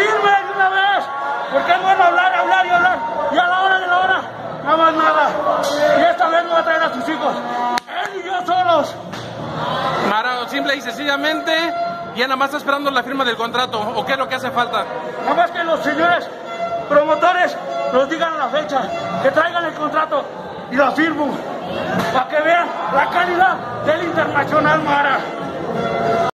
firme de una vez, porque es bueno hablar, hablar y hablar, y a la hora de la hora, nada más nada. Y esta vez no va a traer a tus hijos, él y yo solos. Mara, simple y sencillamente, ya nada más está esperando la firma del contrato, ¿o qué es lo que hace falta? Nada más que los señores promotores nos digan la fecha, que traigan el contrato y lo firmo, para que vean la calidad del Internacional, Mara.